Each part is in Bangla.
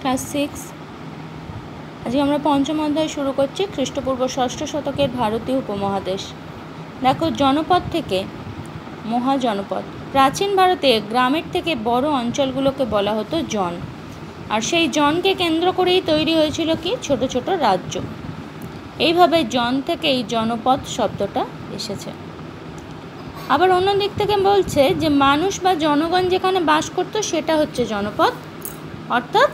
ক্লাস 6। আজকে আমরা পঞ্চম অধ্যায় শুরু করছি, খ্রিস্টপূর্ব ষষ্ঠ শতকের ভারতীয় উপমহাদেশ। দেখো, জনপদ থেকে মহাজনপদ। প্রাচীন ভারতে গ্রামের থেকে বড় অঞ্চলগুলোকে বলা হতো জন, আর সেই জনকে কেন্দ্র করেই তৈরি হয়েছিল কি ছোট ছোট রাজ্য। এইভাবে জন থেকে এই জনপদ শব্দটা এসেছে। আবার অন্য দিক থেকে বলছে যে মানুষ বা জনগণ যেখানে বাস করতো সেটা হচ্ছে জনপদ, অর্থাৎ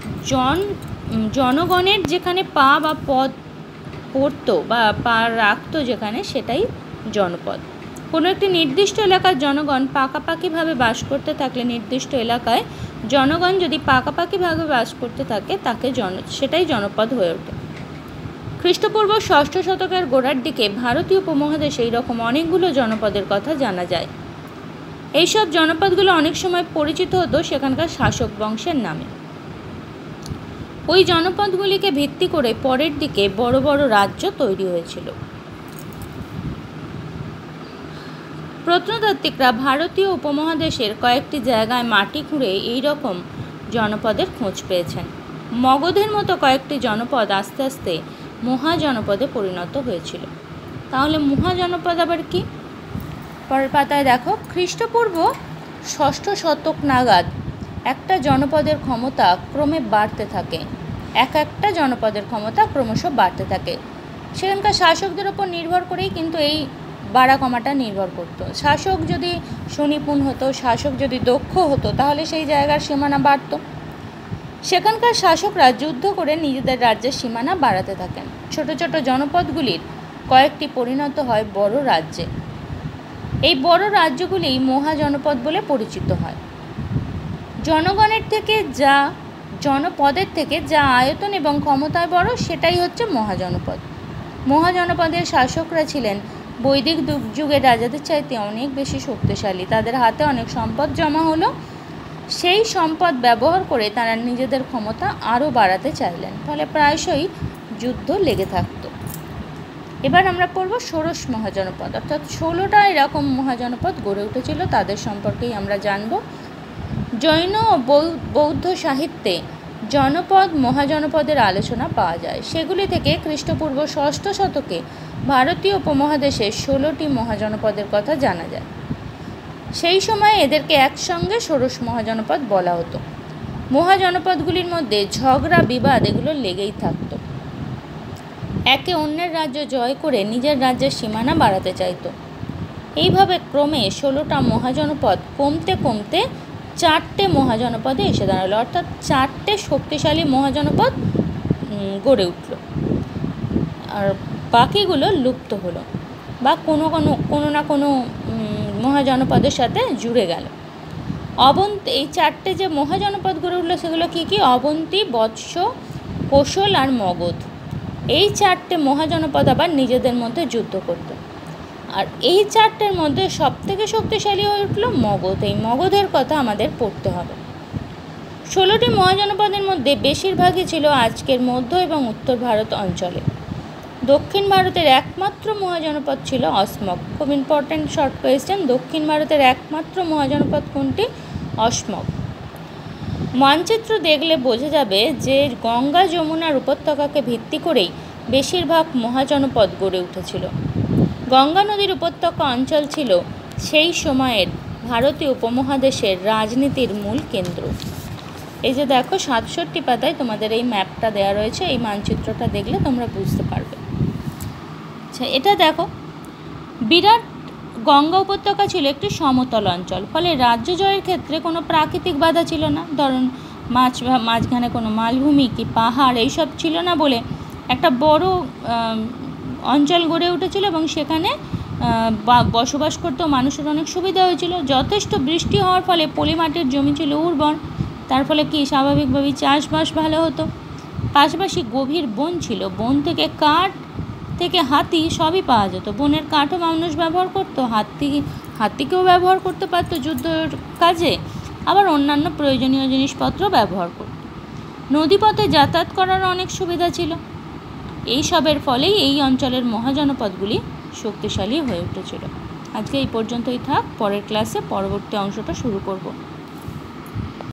জনগণের যেখানে পা বা পদ পড়তো বা পা রাখতো যেখানে, সেটাই জনপদ। কোনো একটি নির্দিষ্ট এলাকার জনগণ পাকাপাকিভাবে বাস করতে থাকলে, নির্দিষ্ট এলাকায় জনগণ যদি পাকাপাকিভাবে বাস করতে থাকে তাকে সেটাই জনপদ হয়ে ওঠে। খ্রিস্টপূর্ব ষষ্ঠ শতকের গোড়ার দিকে ভারতীয় উপমহাদেশে এইরকম অনেকগুলো জনপদের কথা জানা যায়। এইসব জনপদগুলো অনেক সময় পরিচিত হতো সেখানকার শাসক বংশের নামে। ওই জনপদগুলিকে ভিত্তি করে পরের দিকে বড় বড় রাজ্য তৈরি হয়েছিল। প্রত্নতাত্ত্বিকরা ভারতীয় উপমহাদেশের কয়েকটি জায়গায় মাটি খুঁড়ে এই রকম জনপদের খোঁজ পেয়েছেন। মগধের মতো কয়েকটি জনপদ আস্তে আস্তে মহাজনপদে পরিণত হয়েছিল। তাহলে মহাজনপদ আবার কি? পরের পাতায় দেখো, খ্রিস্টপূর্ব ষষ্ঠ শতক নাগাদ একটা জনপদের ক্ষমতা ক্রমে বাড়তে থাকে। একটা জনপদের ক্ষমতা ক্রমশ বাড়তে থাকে। সেখানকার শাসকদের ওপর নির্ভর করেই কিন্তু এই বাড়া কমাটা নির্ভর করত। শাসক যদি সুনিপুণ হতো, শাসক যদি দক্ষ হতো, তাহলে সেই জায়গার সীমানা বাড়ত। সেখানকার শাসকরা যুদ্ধ করে নিজেদের রাজ্যের সীমানা বাড়াতে থাকেন। ছোট ছোট জনপদগুলির কয়েকটি পরিণত হয় বড় রাজ্যে। এই বড় রাজ্যগুলি মহাজনপদ বলে পরিচিত হয়। জনপদের থেকে যা আয়তন এবং ক্ষমতায় বড়, সেটাই হচ্ছে মহাজনপদ। মহাজনপদের শাসকরা ছিলেন বৈদিক যুগের রাজাদের চাইতে অনেক বেশি শক্তিশালী। তাদের হাতে অনেক সম্পদ জমা হলো। সেই সম্পদ ব্যবহার করে তারা নিজেদের ক্ষমতা আরও বাড়াতে চাইলেন, ফলে প্রায়শই যুদ্ধ লেগে থাকত। এবার আমরা পড়ব ষোড়শ মহাজনপদ, অর্থাৎ 16টা এরকম মহাজনপদ গড়ে উঠেছিল, তাদের সম্পর্কেই আমরা জানব। জৈন ও বৌদ্ধ সাহিত্যে জনপদ মহাজনপদের আলোচনা পাওয়া যায়। সেগুলি থেকে খ্রিস্টপূর্ব ষষ্ঠ শতকে ভারতীয় উপমহাদেশে 16টি মহাজনপদের কথা জানা যায়। সেই সময় এদেরকে একসঙ্গে ষোড়শ মহাজনপদ বলা হতো। মহাজনপদগুলির মধ্যে ঝগড়া বিবাদ এগুলো লেগেই থাকত। একে অন্যের রাজ্য জয় করে নিজের রাজ্যের সীমানা বাড়াতে চাইত। এইভাবে ক্রমে 16টা মহাজনপদ কমতে কমতে 4টে মহাজনপদে এসে দাঁড়ালো, অর্থাৎ 4টে শক্তিশালী মহাজনপদ গড়ে উঠল, আর বাকিগুলো লুপ্ত হলো বা কোনো না কোনো মহাজনপদের সাথে জুড়ে গেল। এই 4টে যে মহাজনপদ গড়ে উঠলো সেগুলো কি? অবন্তী, বৎস, কোশল আর মগধ। এই 4টে মহাজনপদ আবার নিজেদের মধ্যে যুদ্ধ করত, আর এই 4টের মধ্যে সবথেকে শক্তিশালী হয়ে উঠল মগধ। এই মগধের কথা আমাদের পড়তে হবে। 16টি মহাজনপদের মধ্যে বেশিরভাগই ছিল আজকের মধ্য এবং উত্তর ভারত অঞ্চলে। দক্ষিণ ভারতের একমাত্র মহাজনপদ ছিল অসমক। খুব ইম্পর্ট্যান্ট শর্ট কোয়েশ্চেন, দক্ষিণ ভারতের একমাত্র মহাজনপদ কোনটি? অসমক। মানচিত্র দেখলে বোঝা যাবে যে গঙ্গা যমুনার উপত্যকাকে ভিত্তি করেই বেশিরভাগ মহাজনপদ গড়ে উঠেছিল। গঙ্গা নদীর উপত্যকা অঞ্চল ছিল সেই সময়ের ভারতীয় উপমহাদেশের রাজনীতির মূল কেন্দ্র। এই যে দেখো, 67 পাতায় তোমাদের এই ম্যাপটা দেওয়া রয়েছে। এই মানচিত্রটা দেখলে তোমরা বুঝতে পারবে। আচ্ছা, এটা দেখো, বিরাট গঙ্গা উপত্যকা ছিল একটি সমতল অঞ্চল, ফলে রাজ্য জয়ের ক্ষেত্রে কোনো প্রাকৃতিক বাধা ছিল না। ধরুন মাঝখানে কোনো মালভূমি কি পাহাড় এইসব ছিল না বলে একটা বড় অঞ্চল গড়ে উঠেছিল এবং সেখানে বসবাস করতেও মানুষের অনেক সুবিধা হয়েছিল। যথেষ্ট বৃষ্টি হওয়ার ফলে পলিমাটির জমি ছিল উর্বর, তার ফলে কি স্বাভাবিকভাবেই চাষবাস ভালো হতো। পাশাপাশি গভীর বন ছিল, বন থেকে কাঠ থেকে হাতি সবই পাওয়া যেত। বনের কাঠও মানুষ ব্যবহার করতো, হাতিকেও ব্যবহার করতে পারত যুদ্ধের কাজে, আবার অন্যান্য প্রয়োজনীয় জিনিসপত্র ব্যবহার করত। নদীপথে যাতায়াত করার অনেক সুবিধা ছিল। এই সবের ফলেই এই অঞ্চলের মহাজনপদগুলি শক্তিশালী হয়ে উঠেছিল। আজকে এই পর্যন্তই থাক, পরের ক্লাসে পরবর্তী অংশটা শুরু করব।